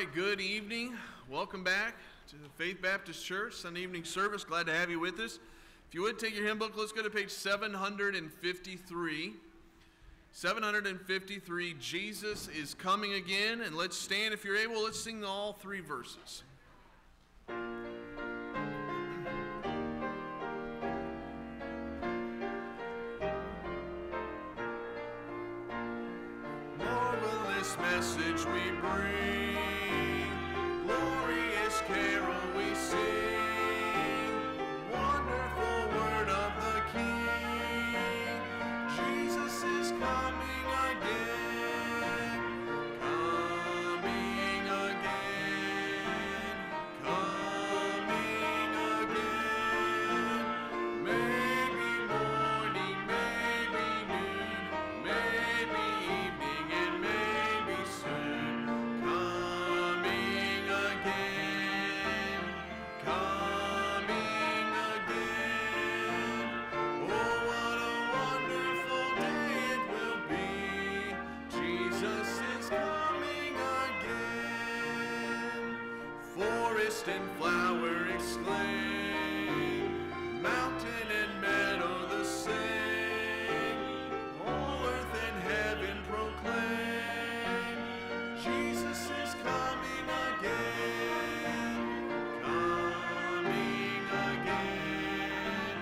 right, good evening. Welcome back to the Faith Baptist Church Sunday evening service. Glad to have you with us. If you would take your hymn book, let's go to page 753. 753, Jesus is coming again. And let's stand. If you're able, let's sing all three verses. Marvelous message we bring, glorious carol we sing, wonderful word of the King. Jesus is coming again, coming again, coming again. Maybe morning, maybe noon, maybe evening, and maybe soon. Coming again, coming again. Oh, what a wonderful day it will be. Jesus is coming again. Forest and flower exclaim, mountain and meadow the same. All earth and heaven proclaim, Jesus is coming again, coming again,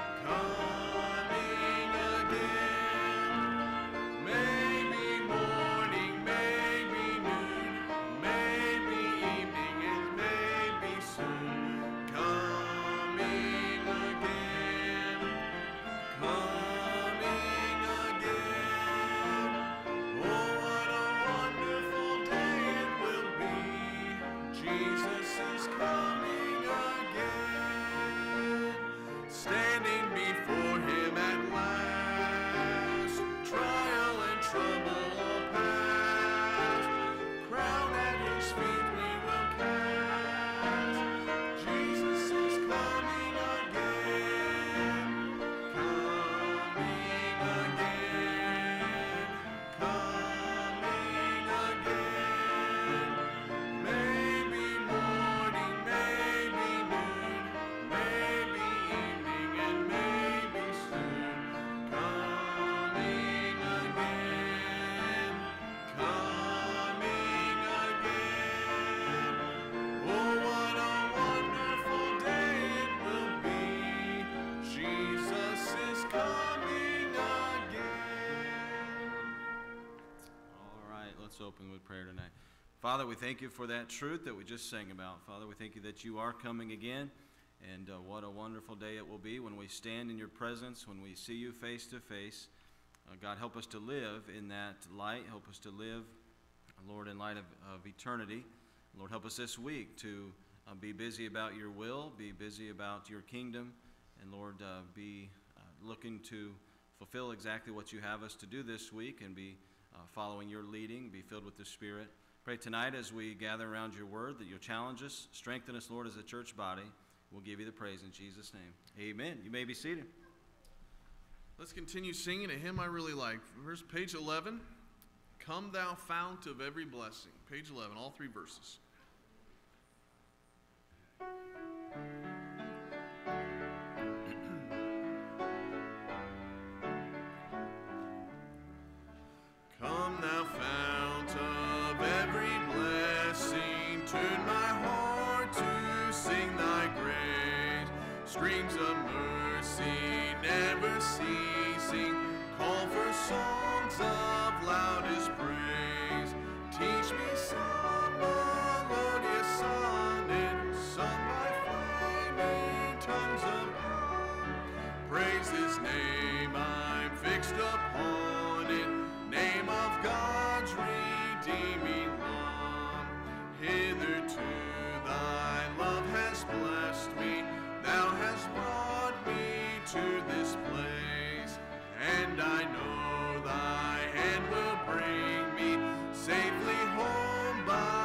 coming again. Maybe morning, maybe noon, maybe evening, and maybe soon. Coming again, coming again. Oh, what a wonderful day it will be. Jesus is coming again. Standing before him at last, trial and trouble all past. Crown at his feet we will cast. Jesus is coming again, coming again, coming again. Maybe morning, maybe noon, maybe evening, and maybe soon. Coming again, coming again. Oh, what a wonderful day it will be. Jesus is coming again. All right, let's open with prayer tonight. Father, we thank you for that truth that we just sang about. Father, we thank you that you are coming again. And what a wonderful day it will be when we stand in your presence, when we see you face to face. God, help us to live in that light. Help us to live, Lord, in light of eternity. Lord, help us this week to be busy about your will, be busy about your kingdom, and Lord, be looking to fulfill exactly what you have us to do this week and be following your leading, be filled with the Spirit. Pray tonight as we gather around your word that you'll challenge us, strengthen us, Lord, as a church body. We'll give you the praise in Jesus' name. Amen. You may be seated. Let's continue singing a hymn I really like. Here's page 11. Come thou fount of every blessing. Page 11, all three verses. Come thou fount of every blessing, tune my heart to sing thy grace. Streams of mercy never ceasing, call for songs of loudest praise. Teach me some melodious sonnet, sung by flaming tongues above. Praise his name, I'm fixed upon it, name of God's redeeming love. Hitherto thy love has blessed me, thou hast brought me to this place, and I know thy hand will bring me safely home by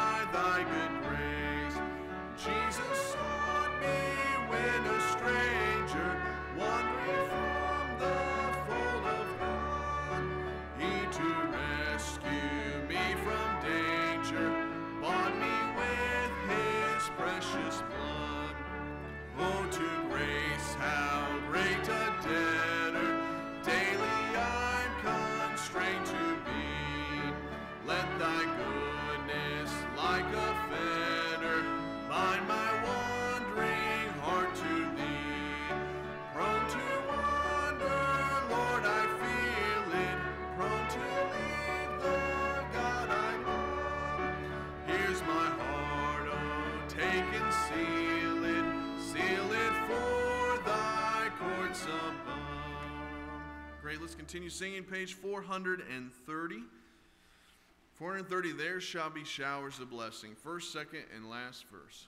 seal it for thy courts above. Great, let's continue singing page 430. 430, there shall be showers of blessing. First, second, and last verse.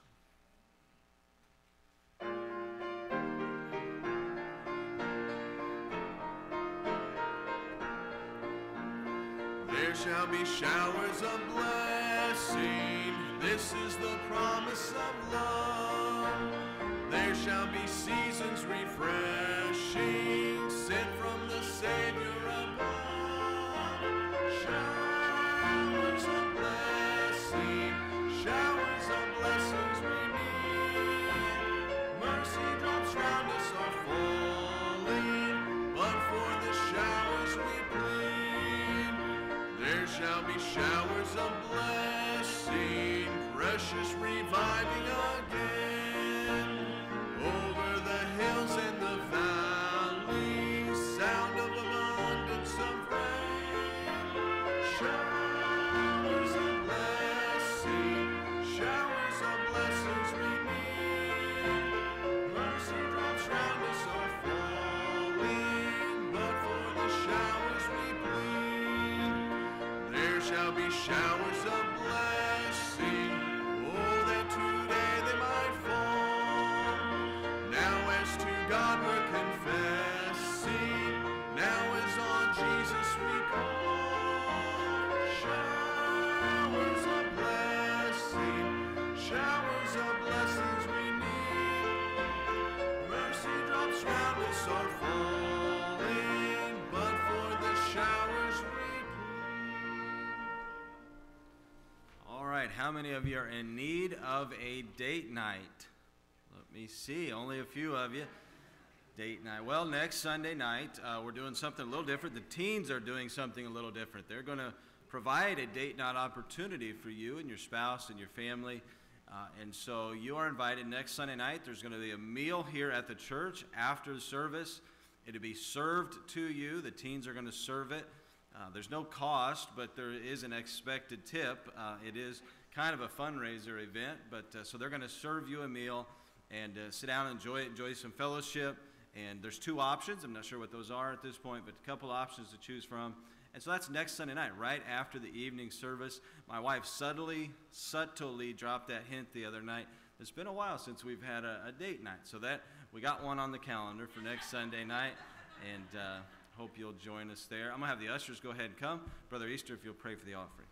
There shall be showers of blessing. This is the promise of love. There shall be seasons refreshing, sent from the Savior above. Showers of blessing, showers of blessings we need. Mercy drops round us are falling, but for the showers we plead. There shall be showers of blessing, precious reviving again. Over the hills and the valleys, sound of abundance of rain. Showers of blessing, showers of blessings we need. Mercy drops round us are falling, but for the showers we plead. There shall be showers of blessing, oh, that today they might fall. Now as to God we're confessing, now as on Jesus we call. Showers of blessing, showers of blessings we need. Mercy drops round us are falling, but for the showers we All right, how many of you are in need of a date night? Let me see, only a few of you. Date night. Well, next Sunday night, we're doing something a little different. The teens are doing something a little different. They're going to provide a date night opportunity for you and your spouse and your family. And so you are invited next Sunday night. There's going to be a meal here at the church after the service. It'll be served to you. The teens are going to serve it. There's no cost, but there is an expected tip. It is kind of a fundraiser event, but so they're going to serve you a meal and sit down and enjoy some fellowship. And there's two options. I'm not sure what those are at this point, but a couple options to choose from. And so that's next Sunday night, right after the evening service. My wife subtly dropped that hint the other night. It's been a while since we've had a date night, so that we got one on the calendar for next Sunday night, and hope you'll join us there. I'm going to have the ushers go ahead and come. Brother Easter, if you'll pray for the offering.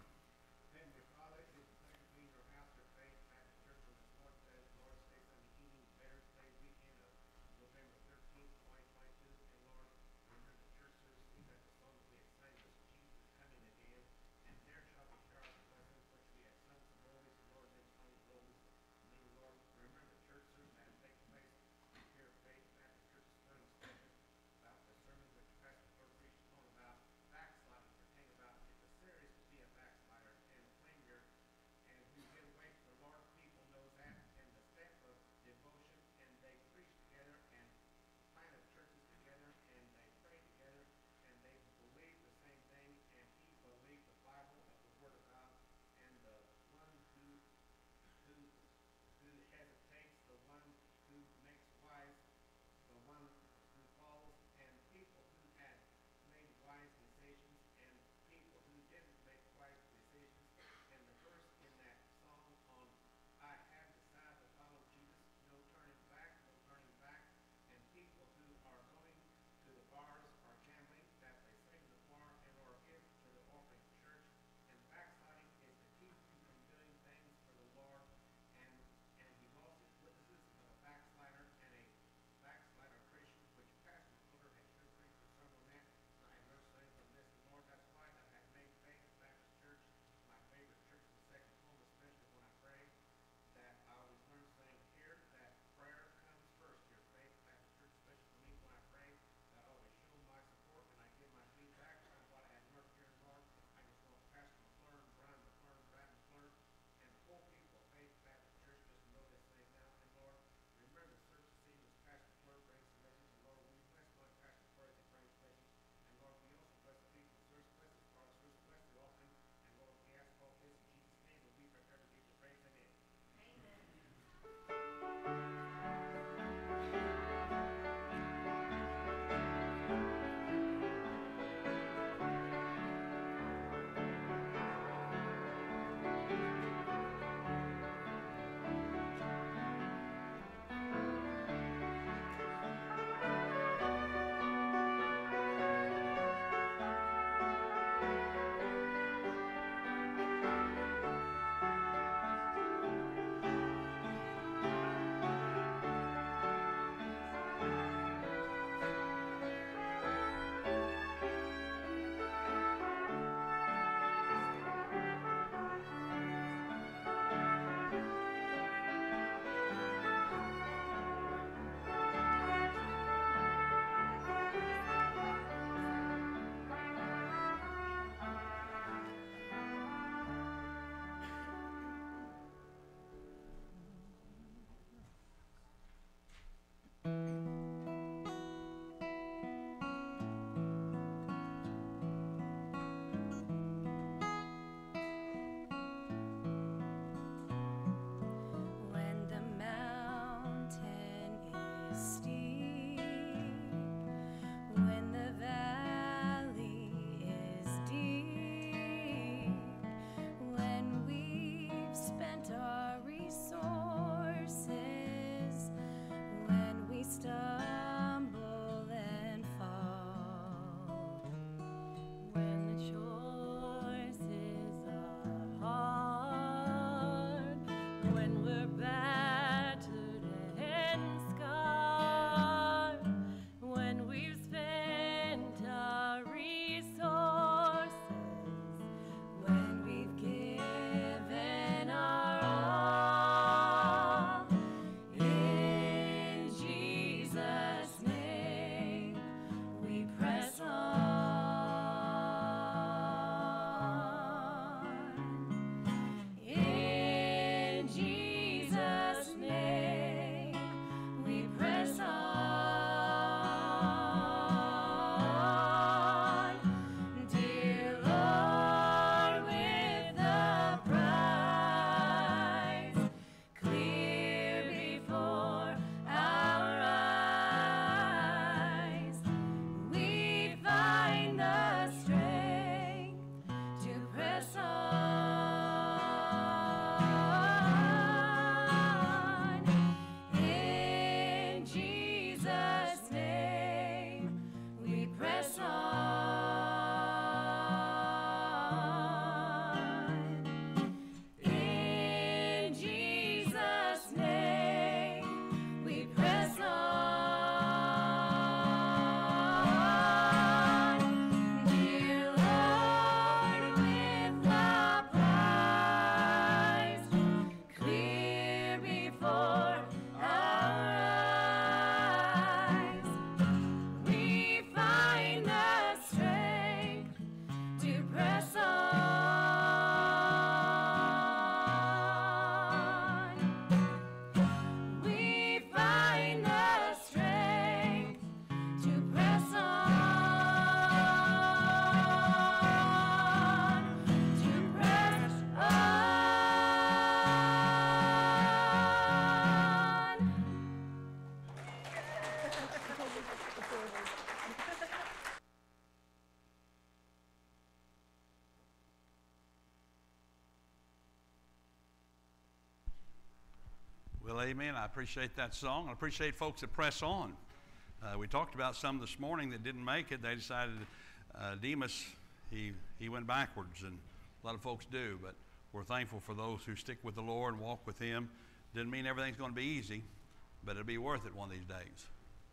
amen. I appreciate that song. I appreciate folks that press on. We talked about some this morning that didn't make it. They decided, Demas, he went backwards, and a lot of folks do, but we're thankful for those who stick with the Lord and walk with Him. Didn't mean everything's going to be easy, but it'll be worth it one of these days.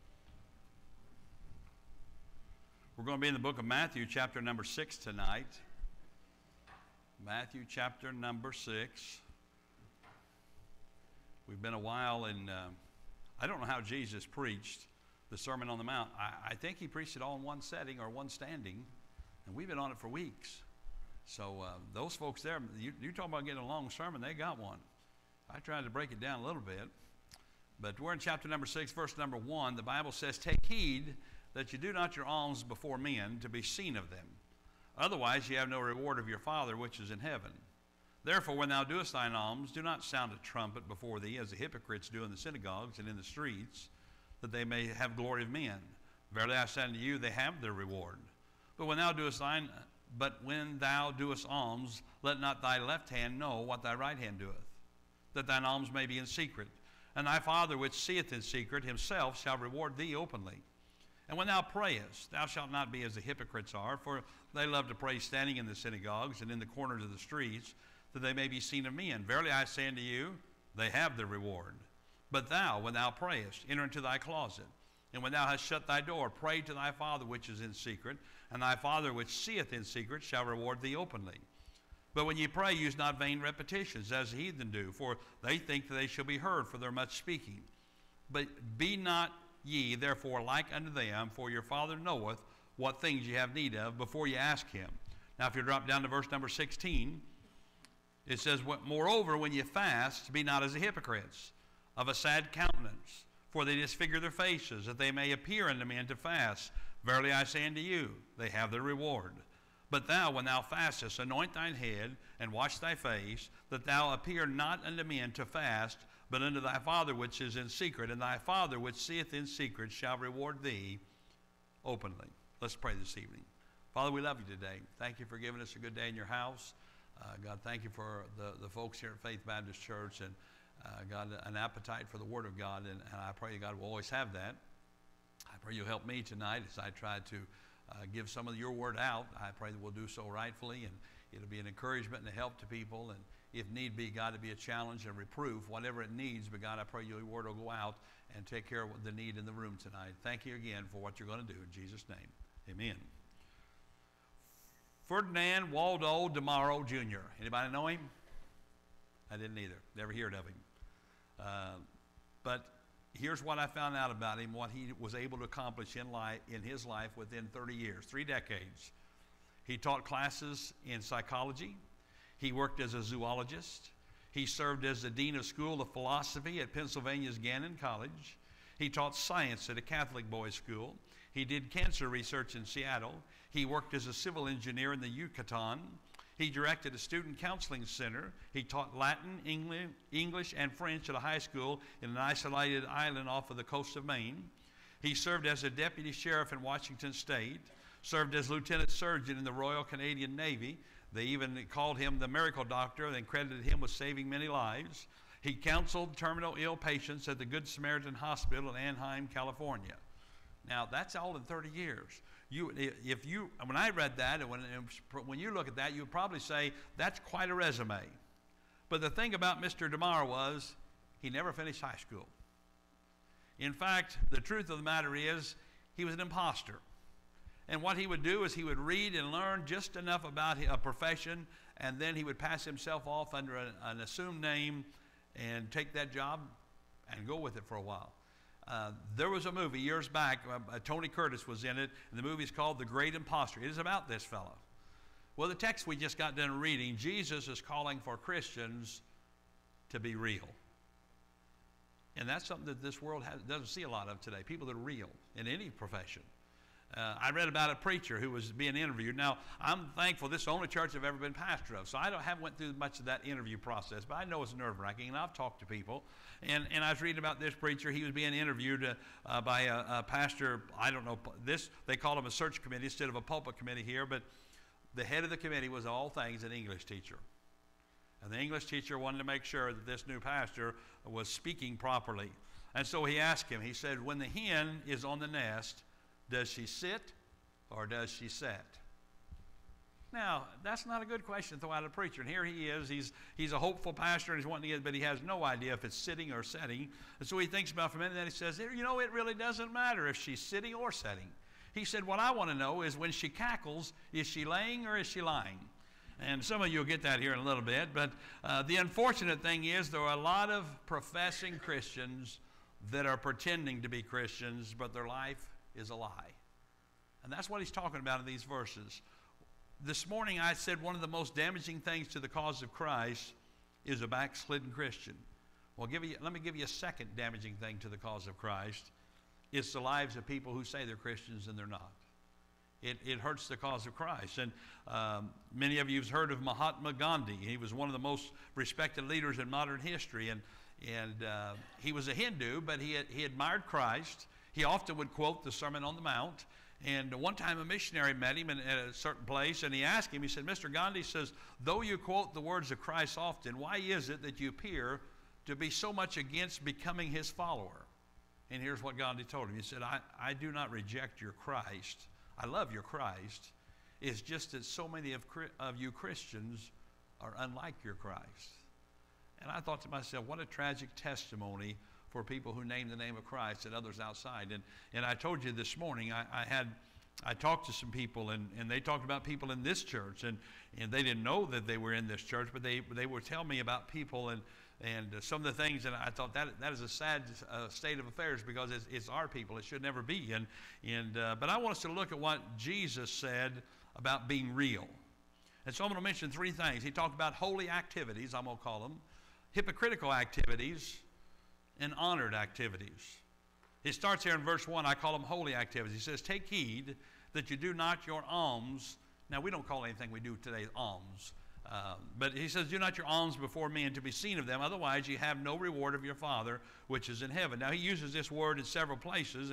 We're going to be in the book of Matthew, chapter number 6 tonight. Matthew, chapter number 6. We've been a while in, I don't know how Jesus preached the Sermon on the Mount. I think He preached it all in one setting or one standing, and we've been on it for weeks. So those folks there, you talk about getting a long sermon, they got one. I tried to break it down a little bit. But we're in chapter number 6, verse number 1. The Bible says, "Take heed that you do not your alms before men to be seen of them. Otherwise you have no reward of your Father which is in heaven. Therefore when thou doest thine alms, do not sound a trumpet before thee, as the hypocrites do in the synagogues and in the streets, that they may have glory of men. Verily I say unto you, they have their reward. But when thou doest alms, let not thy left hand know what thy right hand doeth, that thine alms may be in secret. And thy Father which seeth in secret himself shall reward thee openly. And when thou prayest, thou shalt not be as the hypocrites are, for they love to pray standing in the synagogues and in the corners of the streets, that they may be seen of men. Verily I say unto you, they have their reward. But thou, when thou prayest, enter into thy closet, and when thou hast shut thy door, pray to thy Father which is in secret, and thy Father which seeth in secret shall reward thee openly. But when ye pray, use not vain repetitions, as the heathen do, for they think that they shall be heard for their much speaking. But be not ye therefore like unto them, for your Father knoweth what things ye have need of before ye ask Him." Now if you drop down to verse number 16, it says, "Moreover, when ye fast, be not as the hypocrites, of a sad countenance, for they disfigure their faces, that they may appear unto men to fast. Verily I say unto you, they have their reward. But thou, when thou fastest, anoint thine head, and wash thy face, that thou appear not unto men to fast, but unto thy Father which is in secret, and thy Father which seeth in secret shall reward thee openly." Let's pray this evening. Father, we love you today. Thank you for giving us a good day in your house. God, thank you for the folks here at Faith Baptist Church, and God, an appetite for the Word of God, and I pray God will always have that. I pray you'll help me tonight as I try to give some of your Word out. I pray that we'll do so rightfully, and it'll be an encouragement and a help to people, and if need be, God, to be a challenge and reproof, whatever it needs. But God, I pray your Word will go out and take care of the need in the room tonight. Thank you again for what you're going to do. In Jesus' name, amen. Ferdinand Waldo DeMauro Jr. Anybody know him? I didn't either. Never heard of him. But here's what I found out about him, what he was able to accomplish in his life within 30 years, 3 decades. He taught classes in psychology. He worked as a zoologist. He served as the dean of school of philosophy at Pennsylvania's Gannon College. He taught science at a Catholic boys' school. He did cancer research in Seattle. He worked as a civil engineer in the Yucatan. He directed a student counseling center. He taught Latin, English, and French at a high school in an isolated island off of the coast of Maine. He served as a deputy sheriff in Washington State, served as lieutenant surgeon in the Royal Canadian Navy. They even called him the miracle doctor and credited him with saving many lives. He counseled terminal ill patients at the Good Samaritan Hospital in Anaheim, California. Now, that's all in 30 years. When I read that, and when you look at that, you would probably say, that's quite a resume. But the thing about Mr. DeMauro was, he never finished high school. In fact, the truth of the matter is, he was an imposter. And what he would do is he would read and learn just enough about a profession, and then he would pass himself off under an assumed name and take that job and go with it for a while. There was a movie years back, Tony Curtis was in it, and the movie is called The Great Imposter. It is about this fellow. Well, the text we just got done reading, Jesus is calling for Christians to be real. And that's something that this world doesn't see a lot of today, people that are real in any profession. I read about a preacher who was being interviewed. Now, I'm thankful this is the only church I've ever been pastor of, so I haven't went through much of that interview process, but I know it's nerve-wracking, and I've talked to people. And I was reading about this preacher. He was being interviewed by a pastor. I don't know, they call him a search committee instead of a pulpit committee here, but the head of the committee was all things an English teacher. And the English teacher wanted to make sure that this new pastor was speaking properly. And so he asked him, he said, when the hen is on the nest, does she sit or does she set? Now, that's not a good question to throw out a preacher. And here he is. He's a hopeful pastor, and he's wanting to get, but he has no idea if it's sitting or setting. And so he thinks about it for a minute, and then he says, you know, it really doesn't matter if she's sitting or setting. He said, what I want to know is when she cackles, is she laying or is she lying? And some of you will get that here in a little bit. But the unfortunate thing is there are a lot of professing Christians that are pretending to be Christians, but their life is a lie. And that's what he's talking about in these verses. This morning I said one of the most damaging things to the cause of Christ is a backslidden Christian. Well, let me give you a second damaging thing to the cause of Christ. It's the lives of people who say they're Christians and they're not. It hurts the cause of Christ. And many of you have heard of Mahatma Gandhi. He was one of the most respected leaders in modern history. And he was a Hindu, but he admired Christ. He often would quote the Sermon on the Mount. And one time a missionary met him at a certain place, and he asked him, he said, Mr. Gandhi, says, though you quote the words of Christ often, why is it that you appear to be so much against becoming his follower? And here's what Gandhi told him. He said, I do not reject your Christ. I love your Christ. It's just that so many of you Christians are unlike your Christ. And I thought to myself, what a tragic testimony for people who name the name of Christ and others outside. And I told you this morning, I talked to some people, and they talked about people in this church, and they didn't know that they were in this church, but they would tell me about people and some of the things, and I thought that is a sad state of affairs, because it's our people. It should never be. But I want us to look at what Jesus said about being real. And so I'm going to mention three things. He talked about holy activities, I'm going to call them, hypocritical activities, and honored activities. It starts here in verse 1. I call them holy activities. He says, take heed that you do not your alms. Now, we don't call anything we do today alms. But he says, do not your alms before men to be seen of them. Otherwise, you have no reward of your Father, which is in heaven. Now, he uses this word in several places.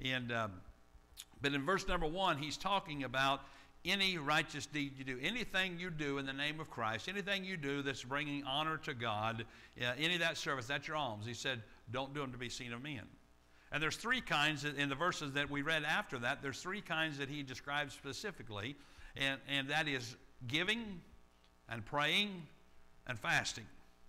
But in verse number 1, he's talking about any righteous deed you do, anything you do in the name of Christ, anything you do that's bringing honor to God, any of that service, that's your alms. He said, don't do them to be seen of men. And there's three kinds in the verses that we read after that. There's three kinds that he describes specifically, and that is giving and praying and fasting.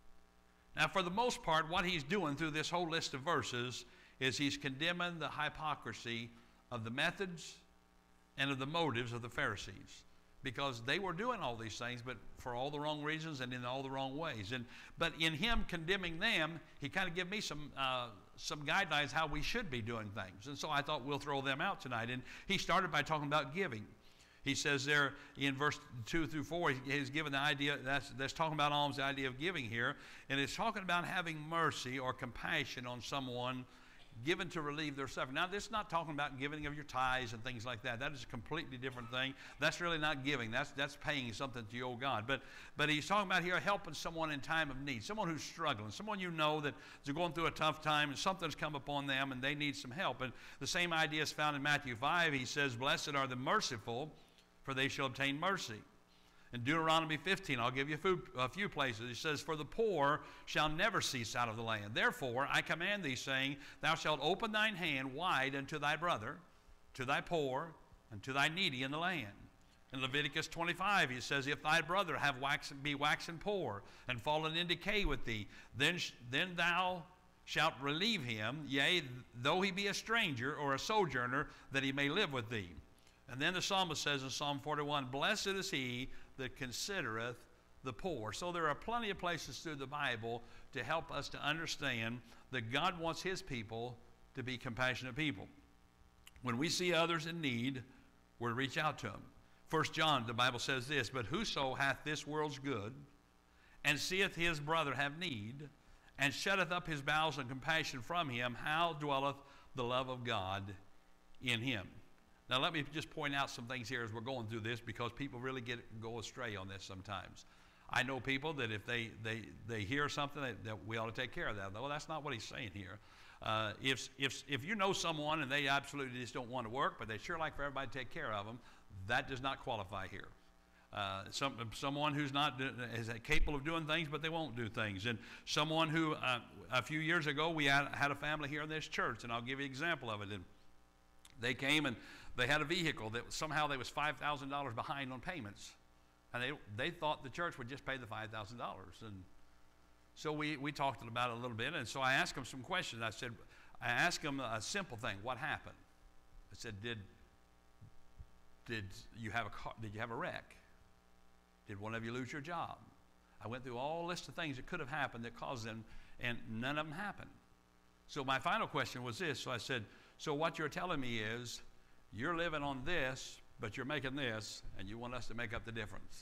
Now, for the most part, what he's doing through this whole list of verses is he's condemning the hypocrisy of the methods and of the motives of the Pharisees, because they were doing all these things, but for all the wrong reasons and in all the wrong ways. But in him condemning them, he kind of gave me some guidelines how we should be doing things. And so I thought we'll throw them out tonight. And he started by talking about giving. He says there in verse 2 through 4, he's given the idea, that's talking about alms, the idea of giving here. And it's talking about having mercy or compassion on someone, given to relieve their suffering. Now, this is not talking about giving of your tithes and things like that. That is a completely different thing. That's really not giving. That's paying something to you owe God. But he's talking about here helping someone in time of need, someone who's struggling, someone you know that is going through a tough time and something's come upon them and they need some help. And the same idea is found in Matthew 5. He says, blessed are the merciful, for they shall obtain mercy. In Deuteronomy 15, I'll give you a few places. He says, for the poor shall never cease out of the land. Therefore, I command thee, saying, thou shalt open thine hand wide unto thy brother, to thy poor, and to thy needy in the land. In Leviticus 25, he says, if thy brother be waxen poor, and fallen in decay with thee, then thou shalt relieve him, yea, though he be a stranger or a sojourner, that he may live with thee. And then the psalmist says in Psalm 41, blessed is he that considereth the poor. So there are plenty of places through the Bible to help us to understand that God wants his people to be compassionate people. When we see others in need, we're to reach out to them. 1 John, the Bible says this, but whoso hath this world's good, and seeth his brother have need, and shutteth up his bowels and compassion from him, how dwelleth the love of God in him? Now, let me just point out some things here as we're going through this, because people really go astray on this sometimes. I know people that if they hear something that we ought to take care of that. Well, that's not what he's saying here. If you know someone and they absolutely just don't want to work, but they sure like for everybody to take care of them, that does not qualify here. Someone who's not is capable of doing things, but they won't do things. And someone who, a few years ago, we had a family here in this church, and I'll give you an example of it. And they came and they had a vehicle that somehow they was $5,000 behind on payments. And they thought the church would just pay the $5,000. And so we talked about it a little bit. And so I asked them some questions. I asked them a simple thing. What happened? I said, did you have a car? Did you have a wreck? Did one of you lose your job? I went through all a list of things that could have happened that caused them, and none of them happened. So my final question was this. So I said, so what you're telling me is you're living on this, but you're making this, and you want us to make up the difference.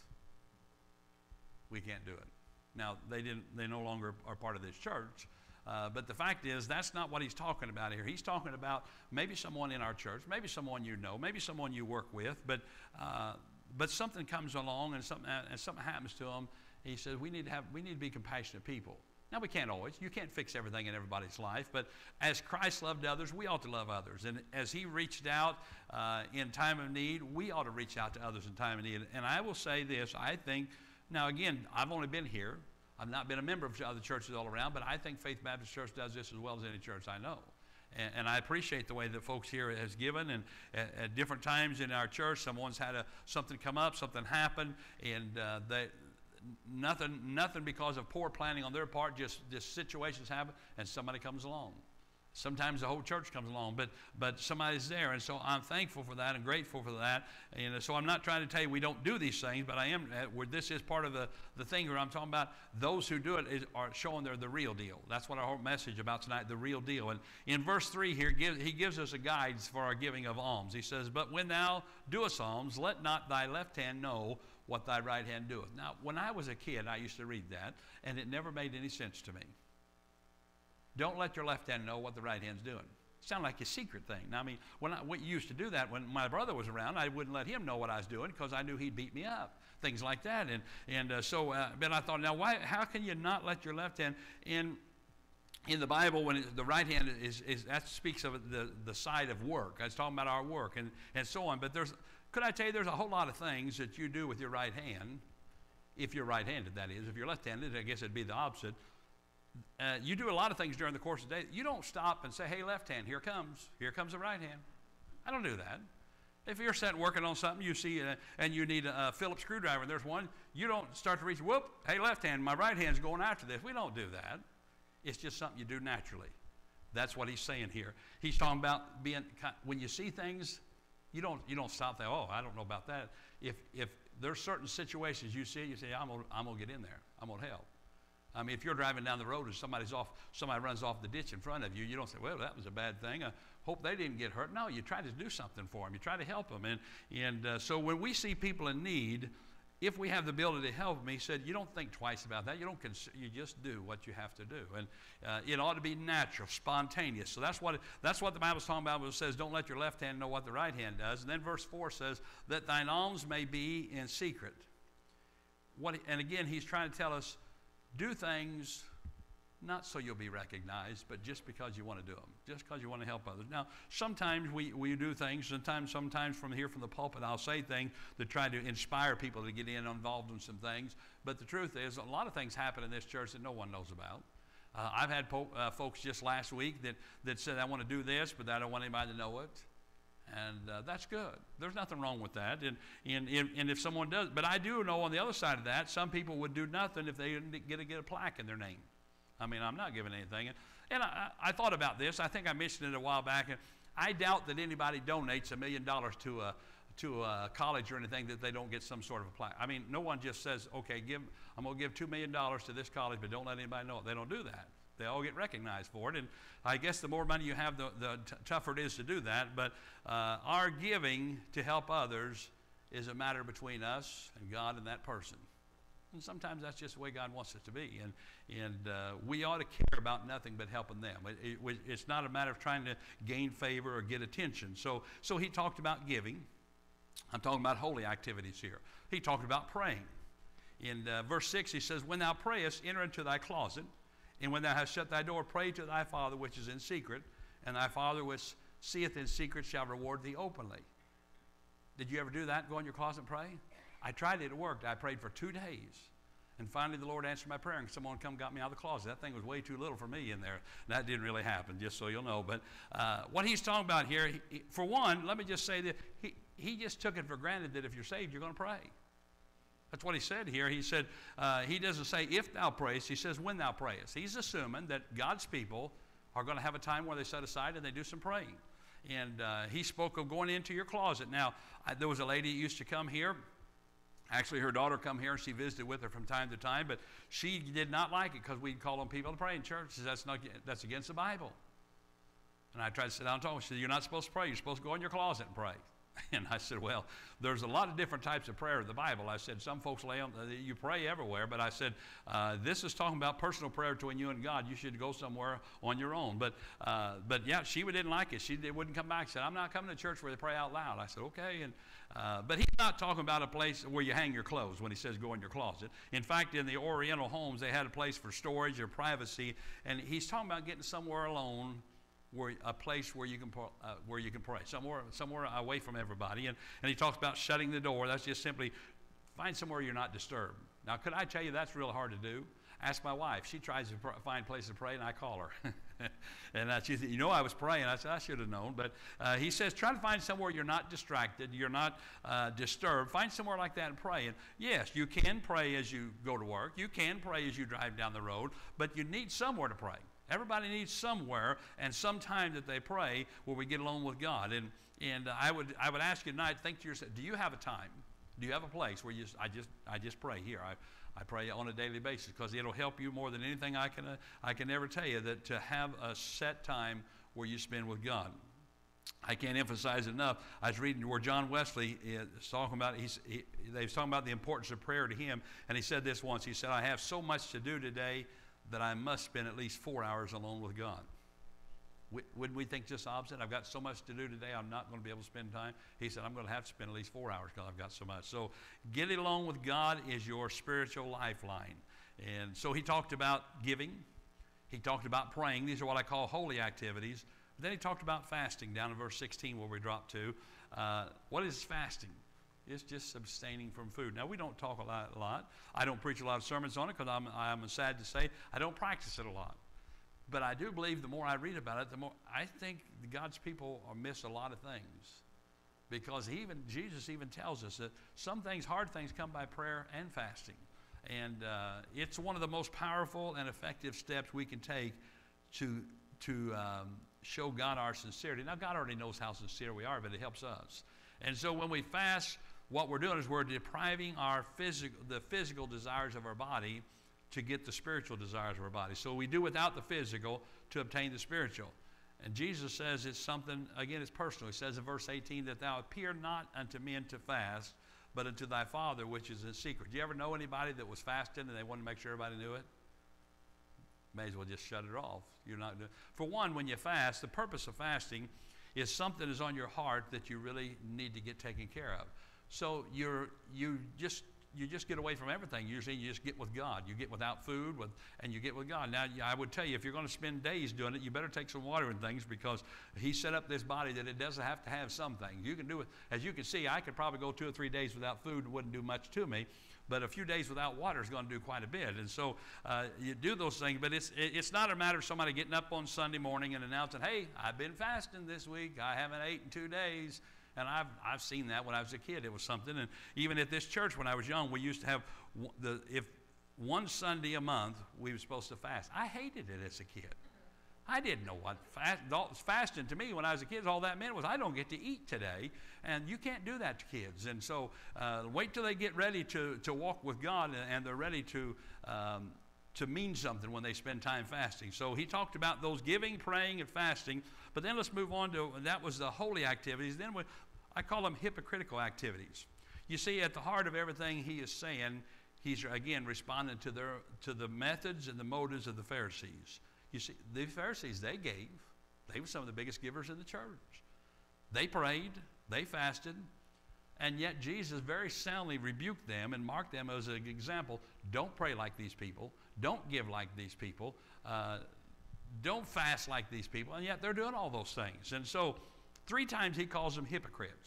We can't do it. Now, they no longer are part of this church. But the fact is, that's not what he's talking about here. He's talking about maybe someone in our church, maybe someone you know, maybe someone you work with, but something comes along and something happens to them. He says we need to be compassionate people. Now, we can't always. You can't fix everything in everybody's life. But as Christ loved others, we ought to love others. And as he reached out in time of need, we ought to reach out to others in time of need. And I will say this. I think, now again, I've only been here. I've not been a member of other churches all around, but I think Faith Baptist Church does this as well as any church I know. And I appreciate the way that folks here has given. And at different times in our church, someone's had something come up, something happened, and nothing because of poor planning on their part, just situations happen, and somebody comes along. Sometimes the whole church comes along, but somebody's there, and so I'm thankful for that and grateful for that. And so I'm not trying to tell you we don't do these things, but I am. This is part of the thing where I'm talking about those who do it are showing they're the real deal. That's what our whole message about tonight, the real deal. And in verse 3 here, he gives us a guide for our giving of alms. He says, "But when thou doest alms, let not thy left hand know what thy right hand doeth." Now, when I was a kid, I used to read that, and it never made any sense to me. Don't let your left hand know what the right hand's doing. Sound like a secret thing. Now, I mean, we used to do that when my brother was around. I wouldn't let him know what I was doing because I knew he'd beat me up, things like that. But I thought, now, how can you not let your left hand in the Bible when the right hand is that speaks of the side of work. It's talking about our work and so on. But could I tell you, there's a whole lot of things that you do with your right hand, if you're right-handed, that is. If you're left-handed, I guess it'd be the opposite. You do a lot of things during the course of the day. You don't stop and say, hey, left hand, here comes the right hand. I don't do that. If you're sitting working on something, you see, and you need a Phillips screwdriver, and there's one, you don't start to reach, whoop, hey, left hand, my right hand's going after this. We don't do that. It's just something you do naturally. That's what he's saying here. He's talking about when you see things, you don't stop there, oh, I don't know about that. If there's certain situations you see, you say, I'm gonna get in there. I'm gonna help. I mean, if you're driving down the road and somebody runs off the ditch in front of you, you don't say, well, that was a bad thing. I hope they didn't get hurt. No, you try to do something for them. You try to help them. So when we see people in need, if we have the ability to help them, he said, you don't think twice about that. You just do what you have to do. And it ought to be natural, spontaneous. So that's what the Bible's talking about when it says, don't let your left hand know what the right hand does. And then verse 4 says, that thine alms may be in secret. And again, he's trying to tell us, do things not so you'll be recognized, but just because you want to do them, just because you want to help others. Now, sometimes we do things, sometimes from here from the pulpit, I'll say things that try to inspire people to get involved in some things. But the truth is, a lot of things happen in this church that no one knows about. I've had folks just last week that said, I want to do this, but I don't want anybody to know it. And that's good. There's nothing wrong with that. And if someone does, but I do know on the other side of that, some people would do nothing if they didn't get a plaque in their name. I mean, I'm not giving anything. And I thought about this. I think I mentioned it a while back. And I doubt that anybody donates $1 million to a college or anything that they don't get some sort of a plaque. I mean, no one just says, okay, I'm going to give $2 million to this college, but don't let anybody know it. They don't do that. They all get recognized for it. And I guess the more money you have, the tougher it is to do that. But our giving to help others is a matter between us and God and that person. And sometimes that's just the way God wants it to be. And we ought to care about nothing but helping them. It's not a matter of trying to gain favor or get attention. So he talked about giving. I'm talking about holy activities here. He talked about praying. In verse 6, he says, when thou prayest, enter into thy closet, and when thou hast shut thy door, pray to thy Father which is in secret, and thy Father which seeth in secret shall reward thee openly. Did you ever do that? Go in your closet and pray? I tried it. It worked. I prayed for 2 days. And finally, the Lord answered my prayer, and someone come got me out of the closet. That thing was way too little for me in there. That didn't really happen, just so you'll know. But what he's talking about here, for one, let me just say that he just took it for granted that if you're saved, you're going to pray. That's what he said here. He said, he doesn't say if thou prayest, he says when thou prayest. He's assuming that God's people are going to have a time where they set aside and they do some praying. And he spoke of going into your closet. Now, there was a lady that used to come here. Actually, her daughter come here and she visited with her from time to time, but she did not like it because we'd call on people to pray in church. She says, that's against the Bible. And I tried to sit down and talk. She said, you're not supposed to pray. You're supposed to go in your closet and pray. And I said, well, there's a lot of different types of prayer in the Bible. I said, some folks you pray everywhere, but I said, this is talking about personal prayer between you and God. You should go somewhere on your own. But yeah, she didn't like it. She wouldn't come back. She said, I'm not coming to church where they pray out loud. I said, okay. But he's not talking about a place where you hang your clothes when he says go in your closet. In fact, in the Oriental homes, they had a place for storage or privacy, and he's talking about getting somewhere alone, a place where you can pray, somewhere away from everybody. And he talks about shutting the door. That's just simply find somewhere you're not disturbed. Now, could I tell you that's real hard to do? Ask my wife. She tries to find places to pray, and I call her. And she said, I was praying. I said, I should have known. But he says, try to find somewhere you're not distracted, you're not disturbed. Find somewhere like that and pray. And yes, you can pray as you go to work. You can pray as you drive down the road. But you need somewhere to pray. Everybody needs somewhere and some time that they pray where we get alone with God. And I would ask you tonight, think to yourself, do you have a time? Do you have a place where I just pray here? I pray on a daily basis because it'll help you more than anything I can ever tell you, that to have a set time where you spend with God. I can't emphasize enough. I was reading where John Wesley is talking about. They was talking about the importance of prayer to him, and he said this once. He said, "I have so much to do today that I must spend at least 4 hours alone with God." Wouldn't we think just opposite? I've got so much to do today, I'm not going to be able to spend time. He said, I'm going to have to spend at least 4 hours because I've got so much. So getting along with God is your spiritual lifeline. And so he talked about giving. He talked about praying. These are what I call holy activities. Then he talked about fasting down in verse 16 where we dropped to. What is fasting? It's just abstaining from food. Now, we don't talk a lot. I don't preach a lot of sermons on it because I'm sad to say I don't practice it a lot. But I do believe the more I read about it, the more I think God's people miss a lot of things. Because Jesus even tells us that some things, hard things, come by prayer and fasting. And it's one of the most powerful and effective steps we can take to show God our sincerity. Now, God already knows how sincere we are, but it helps us. And so when we fast, what we're doing is we're depriving the physical desires of our body to get the spiritual desires of our body. So we do without the physical to obtain the spiritual. And Jesus says it's something, again, it's personal. He says in verse 18 that thou appear not unto men to fast, but unto thy Father which is in secret. Do you ever know anybody that was fasting and they wanted to make sure everybody knew it? May as well just shut it off. You're not doing. For one, when you fast, the purpose of fasting is something is on your heart that you really need to get taken care of. So you just get away from everything. Usually you just get with God. You get without food and you get with God. Now, I would tell you, if you're going to spend days doing it, you better take some water and things because he set up this body that it doesn't have to have some things. You can do it. As you can see, I could probably go 2 or 3 days without food and wouldn't do much to me. But a few days without water is going to do quite a bit. And so you do those things. But it's not a matter of somebody getting up on Sunday morning and announcing, hey, I've been fasting this week. I haven't ate in 2 days. And I've seen that when I was a kid. It was something. And even at this church when I was young, we used to have one Sunday a month we were supposed to fast. I hated it as a kid. I didn't know what fasting to me when I was a kid, all that meant was I don't get to eat today. And you can't do that to kids. And so wait till they get ready to walk with God and they're ready to mean something when they spend time fasting. So he talked about those giving, praying, and fasting. But then let's move on to, that was the holy activities. Then I call them hypocritical activities. You see, at the heart of everything he is saying, he's again responding to the methods and the motives of the Pharisees. You see, the Pharisees, they gave. They were some of the biggest givers in the church. They prayed, they fasted, and yet Jesus very soundly rebuked them and marked them as an example. Don't pray like these people. Don't give like these people. Don't fast like these people. And yet they're doing all those things. And so 3 times he calls them hypocrites.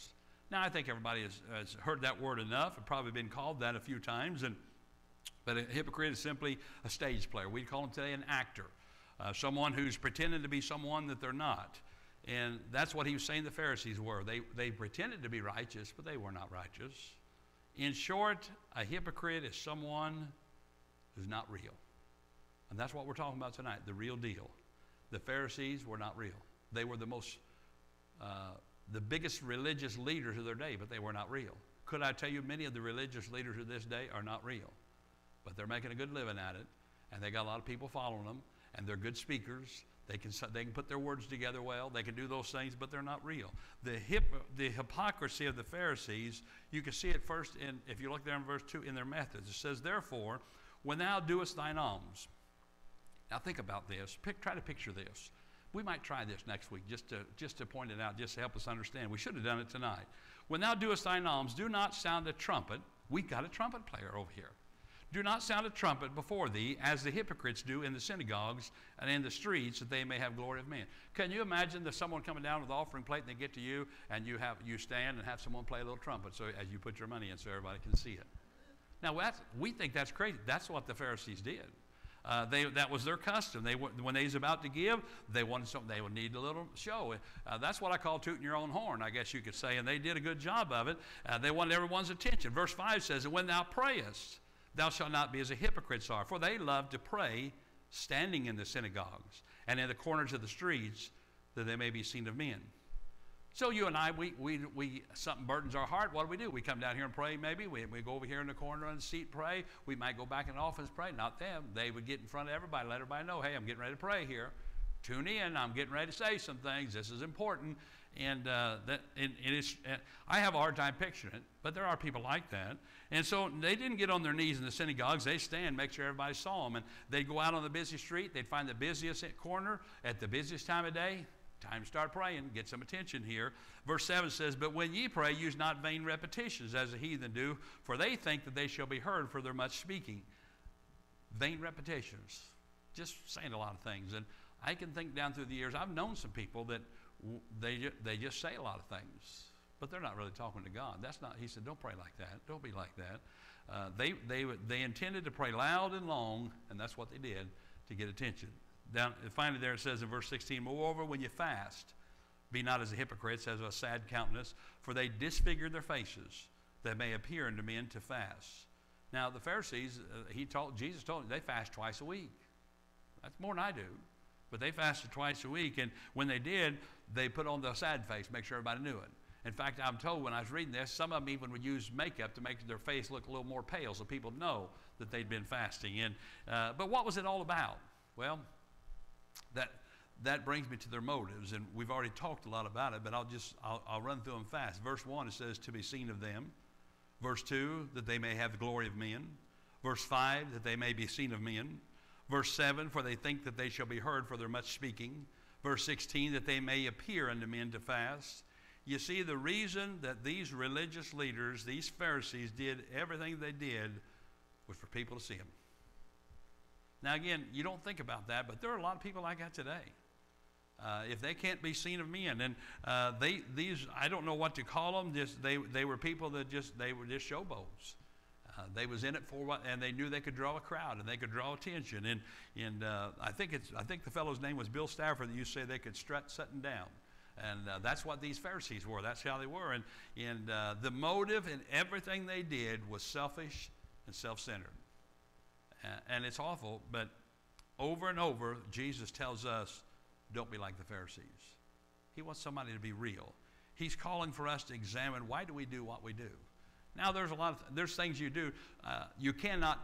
Now, I think everybody has heard that word enough and probably been called that a few times. But a hypocrite is simply a stage player. We call him today an actor, someone who's pretending to be someone that they're not. And that's what he was saying the Pharisees were. They pretended to be righteous, but they were not righteous. In short, a hypocrite is someone who's not real. And that's what we're talking about tonight, the real deal. The Pharisees were not real. They were the biggest religious leaders of their day, but they were not real. Could I tell you many of the religious leaders of this day are not real? But they're making a good living at it, and they got a lot of people following them, and they're good speakers. They can put their words together well. They can do those things, but they're not real. The hypocrisy of the Pharisees, you can see it first if you look there in verse 2, in their methods. It says, therefore, when thou doest thine alms. Now think about this. Try to picture this. We might try this next week just to point it out, just to help us understand. We should have done it tonight. When thou doest thine alms, do not sound a trumpet. We got a trumpet player over here. Do not sound a trumpet before thee, as the hypocrites do in the synagogues and in the streets, that they may have glory of men. Can you imagine that someone coming down with the offering plate and they get to you and you stand and have someone play a little trumpet so as you put your money in so everybody can see it? Now we think that's crazy. That's what the Pharisees did. That was their custom. When they was about to give, they wanted something. They would need a little show. That's what I call tooting your own horn, I guess you could say. And they did a good job of it. They wanted everyone's attention. Verse 5 says, and when thou prayest, thou shalt not be as the hypocrites are, for they love to pray standing in the synagogues and in the corners of the streets, that they may be seen of men. So you and I, something burdens our heart. What do? We come down here and pray maybe. We go over here in the corner on the seat, pray. We might go back in the office, pray. Not them. They would get in front of everybody, let everybody know, hey, I'm getting ready to pray here. Tune in. I'm getting ready to say some things. This is important. And I have a hard time picturing it, but there are people like that. And so they didn't get on their knees in the synagogues. They stand, make sure everybody saw them. And they'd go out on the busy street. They'd find the busiest corner at the busiest time of day. Time to start praying, get some attention here. Verse 7 says, but when ye pray, use not vain repetitions, as the heathen do, for they think that they shall be heard for their much speaking. Vain repetitions, just saying a lot of things. And I can think down through the years, I've known some people that they just say a lot of things, but they're not really talking to God. That's not, he said, don't pray like that. Don't be like that. They intended to pray loud and long, and that's what they did to get attention. Down, finally there it says in verse 16, moreover, when you fast, be not as the hypocrites, as a sad countenance, for they disfigure their faces, that may appear unto men to fast. Now the Pharisees, Jesus told them, they fast twice a week. That's more than I do. But they fasted twice a week, and when they did, they put on the sad face, make sure everybody knew it. In fact, I'm told when I was reading this, some of them even would use makeup to make their face look a little more pale so people know that they'd been fasting. And but what was it all about? Well, that brings me to their motives, and we've already talked a lot about it, but I'll run through them fast. Verse 1, it says, to be seen of them. Verse 2, that they may have the glory of men. Verse 5, that they may be seen of men. Verse 7, for they think that they shall be heard for their much speaking. Verse 16, that they may appear unto men to fast. You see, the reason that these religious leaders, these Pharisees, did everything they did was for people to see them. Now again, you don't think about that, but there are a lot of people like that today. If they can't be seen of men, and these I don't know what to call them. They were people that they were just showboats. They was in it for what, and they knew they could draw a crowd and they could draw attention. And I think the fellow's name was Bill Stafford that used to say they could strut sitting down, and that's what these Pharisees were. That's how they were. And the motive in everything they did was selfish and self-centered. And it's awful, but over and over, Jesus tells us, don't be like the Pharisees. He wants somebody to be real. He's calling for us to examine, why do we do what we do? Now, there's things you do. You cannot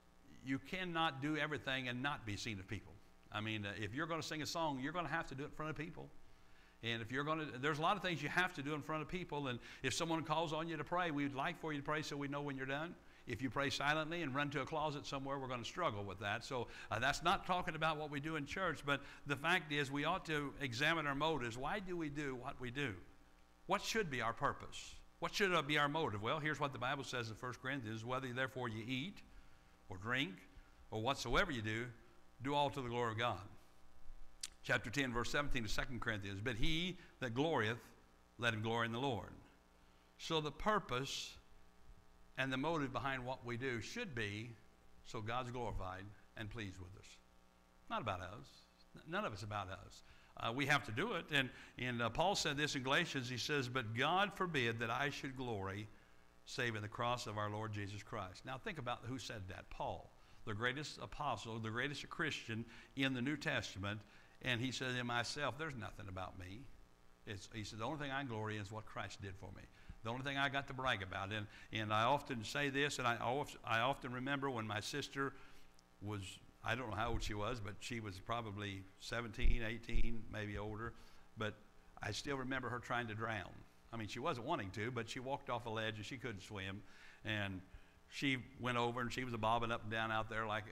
do everything and not be seen of people. I mean, if you're going to sing a song, you're going to have to do it in front of people. And if there's a lot of things you have to do in front of people. And if someone calls on you to pray, we'd like for you to pray so we know when you're done. If you pray silently and run to a closet somewhere, we're going to struggle with that. So that's not talking about what we do in church, but the fact is we ought to examine our motives. Why do we do what we do? What should be our purpose? What should be our motive? Well, here's what the Bible says in 1 Corinthians, whether therefore you eat or drink or whatsoever you do all to the glory of God. Chapter 10, verse 17 of 2 Corinthians, but he that glorieth, let him glory in the Lord. So the purpose and the motive behind what we do should be so God's glorified and pleased with us. Not about us. None of it's about us. We have to do it. And Paul said this in Galatians. He says, but God forbid that I should glory save in the cross of our Lord Jesus Christ. Now think about who said that. Paul, the greatest apostle, the greatest Christian in the New Testament. And he said, in myself, there's nothing about me. He said, the only thing I glory in is what Christ did for me. The only thing I got to brag about. And I often say this, and I often remember when my sister was, I don't know how old she was, but she was probably 17, 18, maybe older. But I still remember her trying to drown. I mean, she wasn't wanting to, but she walked off a ledge and she couldn't swim. And she went over and she was bobbing up and down out there like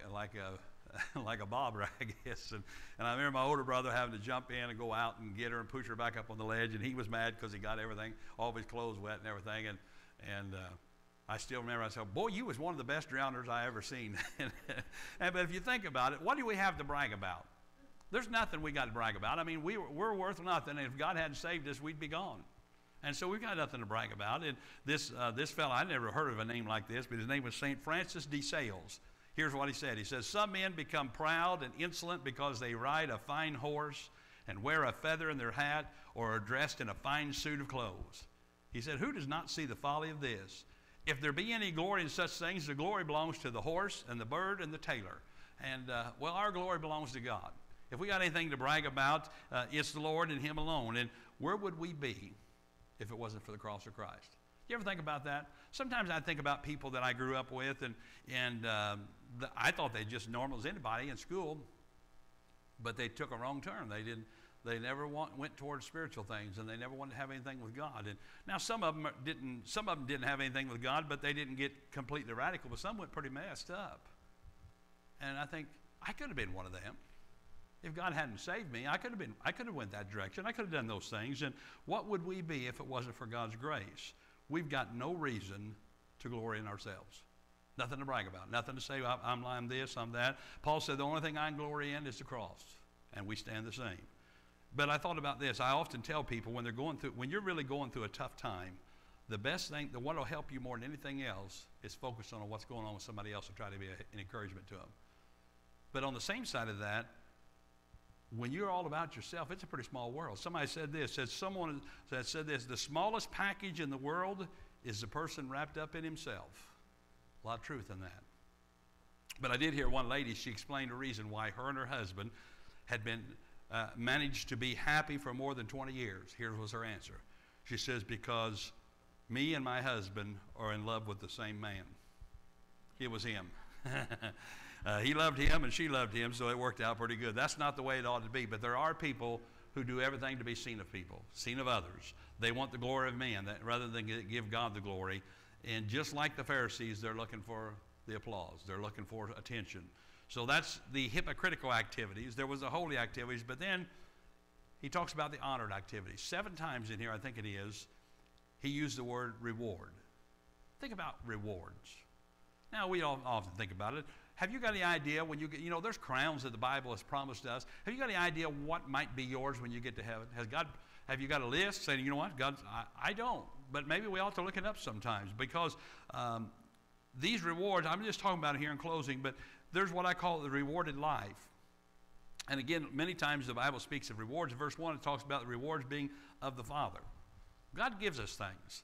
a bobber, I guess. And I remember my older brother having to jump in and go out and get her and push her back up on the ledge. And he was mad because he got everything, all of his clothes wet and everything. And I still remember, I said, boy, you was one of the best drowners I ever seen. But if you think about it, what do we have to brag about? There's nothing we got to brag about. I mean, we're worth nothing. And if God hadn't saved us, we'd be gone. And so we've got nothing to brag about. And this fellow, I never heard of a name like this, but his name was St. Francis de Sales. Here's what he said. He says, some men become proud and insolent because they ride a fine horse and wear a feather in their hat or are dressed in a fine suit of clothes. He said, who does not see the folly of this? If there be any glory in such things, the glory belongs to the horse and the bird and the tailor. And, well, our glory belongs to God. If we got anything to brag about, it's the Lord and Him alone. And where would we be if it wasn't for the cross of Christ? You ever think about that? Sometimes I think about people that I grew up with, and I thought they just normal as anybody in school, but they took a wrong turn. They never went towards spiritual things, and they never wanted to have anything with God. And now some of them didn't have anything with God, but they didn't get completely radical. But some went pretty messed up. And I think I could have been one of them. If God hadn't saved me, I could have went that direction. I could have done those things. And what would we be if it wasn't for God's grace? We've got no reason to glory in ourselves. Nothing to brag about. Nothing to say, I'm this, I'm that. Paul said the only thing I can glory in is the cross. And we stand the same. But I thought about this. I often tell people when you're really going through a tough time, the best thing, what will help you more than anything else is focus on what's going on with somebody else and try to be an encouragement to them. But on the same side of that, when you're all about yourself, it's a pretty small world. Somebody said this, someone said this, the smallest package in the world is the person wrapped up in himself. A lot of truth in that. But I did hear one lady, she explained a reason why her and her husband had been managed to be happy for more than 20 years. Here was her answer. She says, because me and my husband are in love with the same man. It was him. He loved him and she loved him, so it worked out pretty good. That's not the way it ought to be, but there are people who do everything to be seen of people, seen of others. They want the glory of man rather than give God the glory. And just like the Pharisees, they're looking for the applause. They're looking for attention. So that's the hypocritical activities. There was the holy activities, but then he talks about the honored activities. 7 times in here, I think it is, he used the word reward. Think about rewards. Now, we all often think about it. Have you got any idea when you get, there's crowns that the Bible has promised us. Have you got any idea what might be yours when you get to heaven? Have you got a list saying, you know what, God, I don't. But maybe we ought to look it up sometimes because these rewards, I'm just talking about it here in closing, but there's what I call the rewarded life. And again, many times the Bible speaks of rewards. In verse 1, it talks about the rewards being of the Father. God gives us things.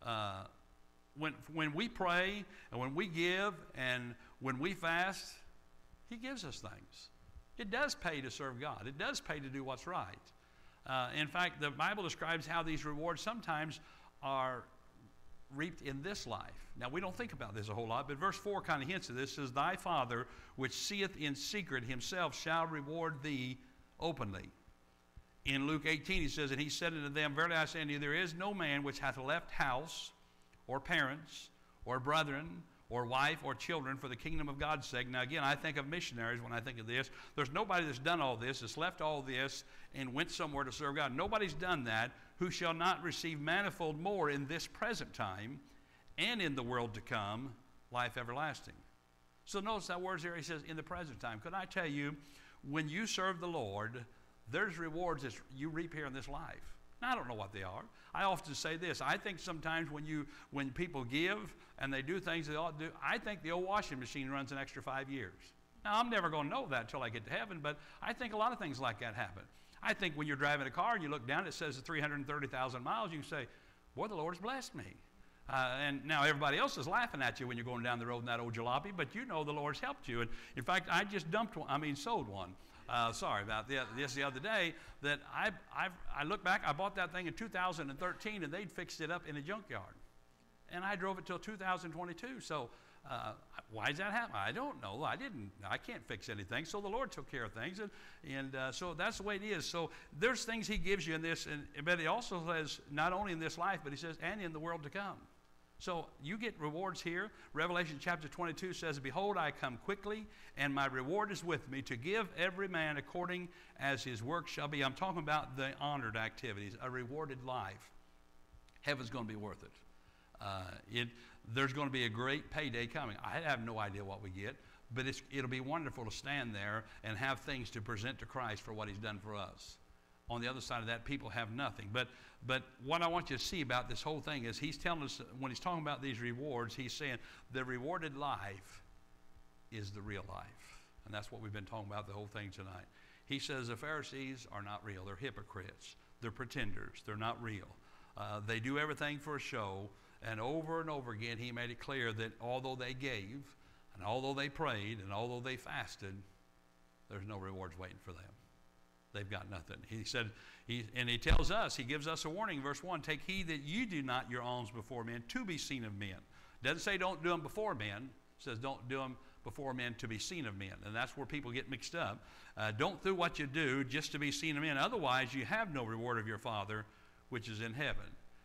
When we pray and when we give and when we fast, He gives us things. It does pay to serve God. It does pay to do what's right. In fact, the Bible describes how these rewards sometimes are reaped in this life. Now, we don't think about this a whole lot, but verse 4 kind of hints at this. It says, thy Father, which seeth in secret himself, shall reward thee openly. In Luke 18, he says, and he said unto them, verily I say unto you, there is no man which hath left house, or parents, or brethren, or wife, or children for the kingdom of God's sake. Now again, I think of missionaries when I think of this. There's nobody that's done all this, that's left all this, and went somewhere to serve God. Nobody's done that who shall not receive manifold more in this present time, and in the world to come, life everlasting. So notice that word here, he says, in the present time. Could I tell you, when you serve the Lord, there's rewards that you reap here in this life. Now, I don't know what they are. I often say this. I think sometimes when people give and they do things they ought to do, I think the old washing machine runs an extra 5 years. Now, I'm never going to know that until I get to heaven, but I think a lot of things like that happen. I think when you're driving a car and you look down, it says 330,000 miles, you can say, boy, the Lord's blessed me. And now everybody else is laughing at you when you're going down the road in that old jalopy, but you know the Lord's helped you. And in fact, I just sold one. Sorry about this the other day, that I look back, I bought that thing in 2013 and they'd fixed it up in a junkyard. And I drove it till 2022. So why does that happen? I don't know. I can't fix anything. So the Lord took care of things. And so that's the way it is. So there's things he gives you in this, but he also says, not only in this life, but he says, and in the world to come. So you get rewards here. Revelation chapter 22 says, behold, I come quickly, and my reward is with me to give every man according as his work shall be. I'm talking about the honored activities, a rewarded life. Heaven's going to be worth it. There's going to be a great payday coming. I have no idea what we get, but it'll be wonderful to stand there and have things to present to Christ for what he's done for us. On the other side of that, people have nothing. But what I want you to see about this whole thing is he's telling us, when he's talking about these rewards, he's saying the rewarded life is the real life. And that's what we've been talking about the whole thing tonight. He says the Pharisees are not real. They're hypocrites. They're pretenders. They're not real. They do everything for a show. And over again, he made it clear that although they gave, and although they prayed, and although they fasted, there's no rewards waiting for them. They've got nothing. He said, and he tells us, he gives us a warning, verse 1, take heed that you do not your alms before men to be seen of men. Doesn't say don't do them before men. It says don't do them before men to be seen of men. And that's where people get mixed up. Don't do what you do just to be seen of men. Otherwise, you have no reward of your Father, which is in heaven.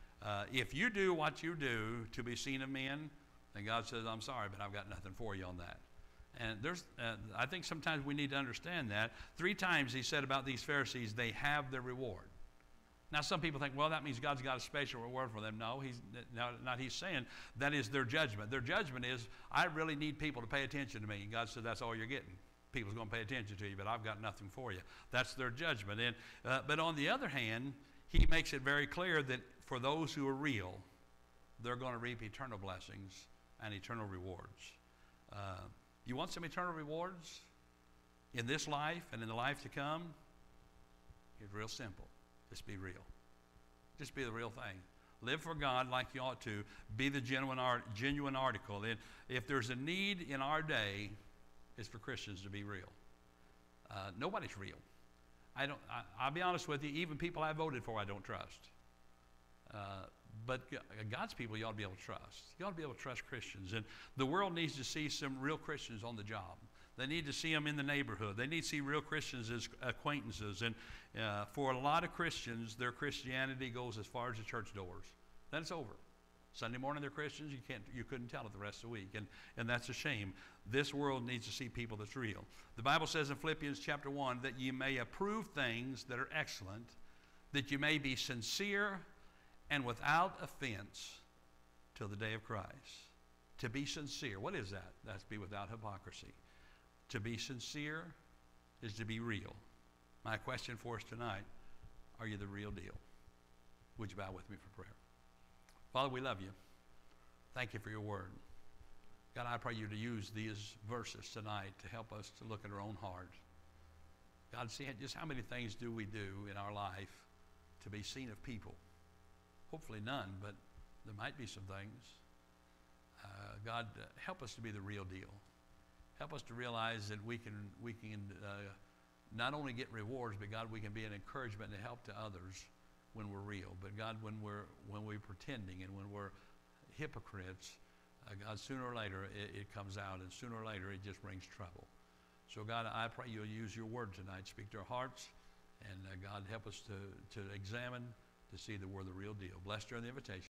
If you do what you do to be seen of men, then God says, I'm sorry, but I've got nothing for you on that. And I think sometimes we need to understand that. 3 times he said about these Pharisees, they have their reward. Now, some people think, well, that means God's got a special reward for them. No, he's saying that is their judgment. Their judgment is, I really need people to pay attention to me. And God said, that's all you're getting. People's going to pay attention to you, but I've got nothing for you. That's their judgment. But on the other hand, he makes it very clear that for those who are real, they're going to reap eternal blessings and eternal rewards. You want some eternal rewards in this life and in the life to come? It's real simple. Just be real. Just be the real thing. Live for God like you ought to. Be the genuine article. And if there's a need in our day, it's for Christians to be real. Nobody's real. I'll be honest with you, even people I voted for, I don't trust. But God's people, you ought to be able to trust. You ought to be able to trust Christians. And the world needs to see some real Christians on the job. They need to see them in the neighborhood. They need to see real Christians as acquaintances. And for a lot of Christians, their Christianity goes as far as the church doors. Then it's over. Sunday morning they're Christians. You couldn't tell it the rest of the week. And that's a shame. This world needs to see people that's real. The Bible says in Philippians chapter 1 that you may approve things that are excellent, that you may be sincere and without offense till the day of Christ. To be sincere, what is that? That's to be without hypocrisy. To be sincere is to be real. My question for us tonight, are you the real deal? Would you bow with me for prayer? Father, we love you. Thank you for your word. God, I pray you to use these verses tonight to help us to look at our own heart. God, see just how many things do we do in our life to be seen of people? Hopefully none, but there might be some things. God, help us to be the real deal. Help us to realize that we can not only get rewards, but God, we can be an encouragement and help to others when we're real. But God, when we're pretending and when we're hypocrites, God, sooner or later it comes out, and sooner or later it just brings trouble. So God, I pray you'll use your word tonight, speak to our hearts, and God, help us to examine, to see that we're the real deal. Bless during the invitation.